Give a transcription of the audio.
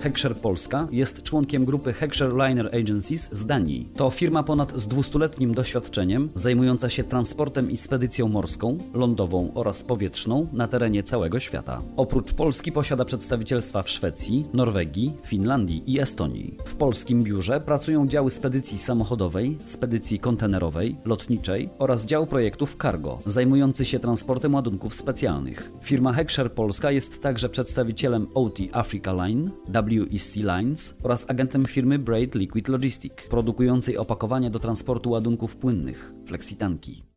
Heckscher Polska jest członkiem grupy Heckscher Liner Agencies z Danii. To firma ponad z 200-letnim doświadczeniem, zajmująca się transportem i spedycją morską, lądową oraz powietrzną na terenie całego świata. Oprócz Polski posiada przedstawicielstwa w Szwecji, Norwegii, Finlandii i Estonii. W polskim biurze pracują działy spedycji samochodowej, spedycji kontenerowej, lotniczej oraz dział projektów cargo, zajmujący się transportem ładunków specjalnych. Firma Heckscher Polska jest także przedstawicielem OT Africa Line, WEC Lines oraz agentem firmy Braid Liquid Logistic, produkującej opakowania do transportu ładunków płynnych, flexitanki.